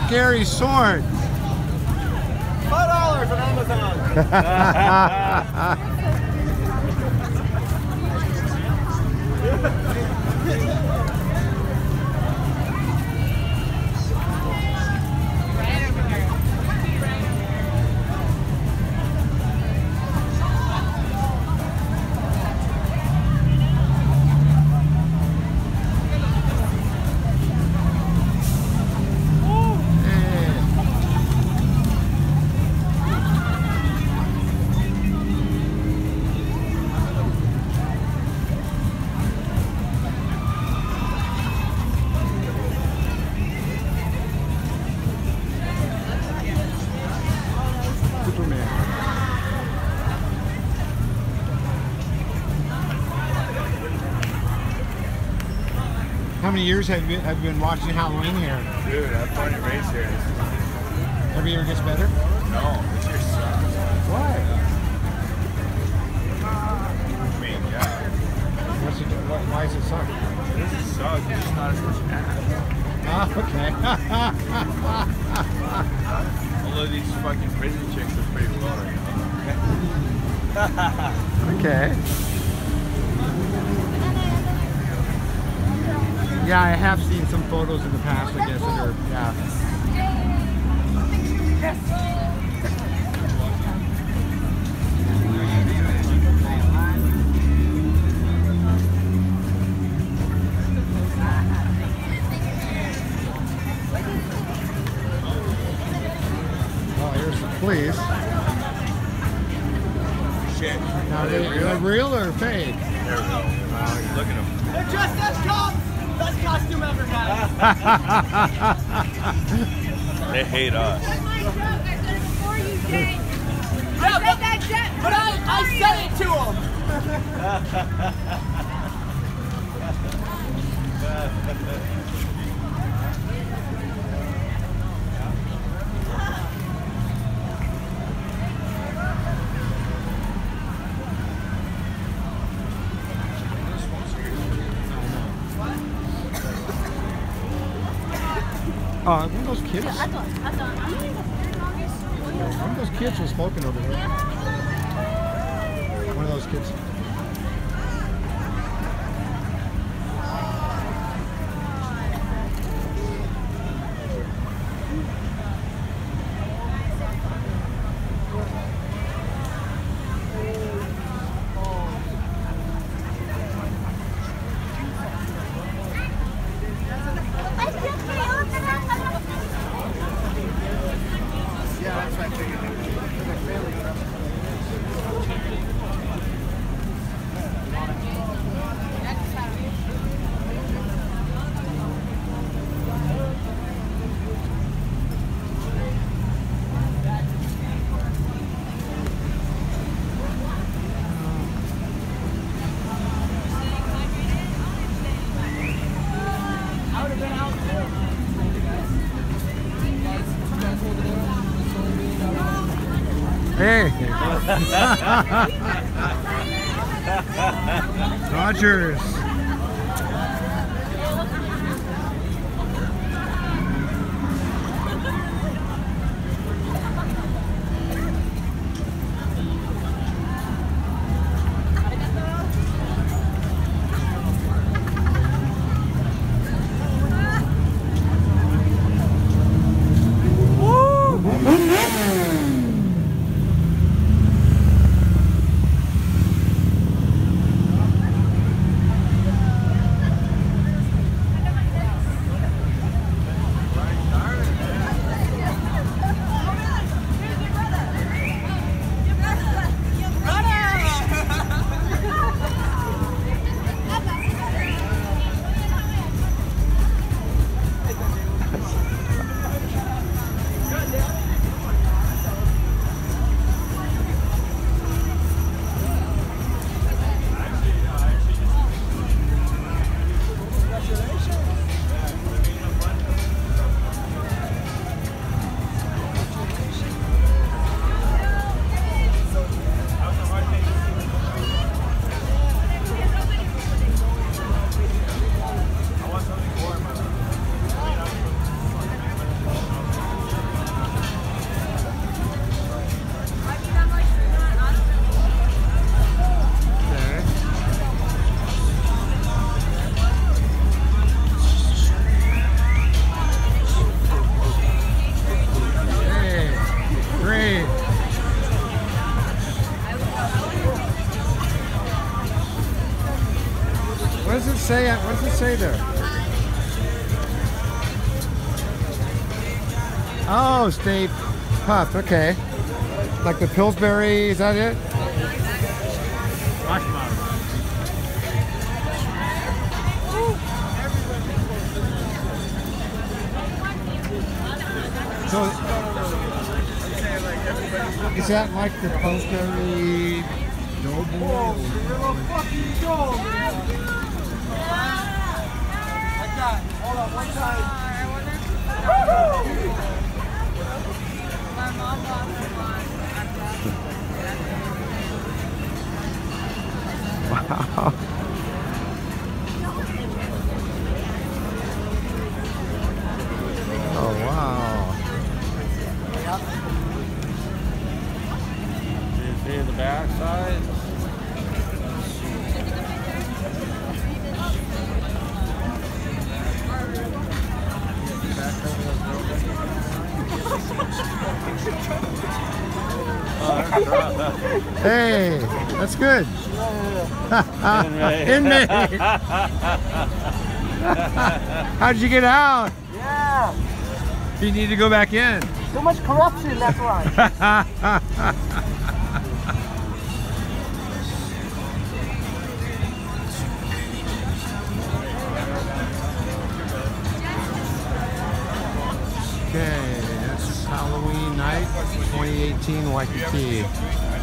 scary sword. $5 on Amazon. How many years have you been watching Halloween here? Dude, I've done a race here. Every year gets better? No, this year sucks. Why? I mean, yeah. Why does it suck? This sucks. It's just not as much ass. Ah, okay. Although these fucking prison chicks are pretty low right now. Okay. Yeah, I have seen some photos in the past, I guess, that are, yeah. Oh, here's the police. Shit. Now, are they real or fake? There we go. Look at them. They're just as cops! Best costume ever, guys! They hate us. That's my joke. I said it before you, Jay. Yeah, I said that joke. but I said it to One of those kids. One of those kids was smoking over here. One of those kids. Hey! Rogers! say? What does it say there? Oh, Stay Puft. Okay. Like the Pillsbury, is that it? So, is that like the Pillsbury Doughboy? Hold on, one time. My mom lost her mind. Wow. Oh, wow. Do you see the back side? Hey, that's good. Inmate. How'd you get out? Yeah. You need to go back in. Too much corruption, that's why. Okay, that's Halloween night, 2018 Waikiki.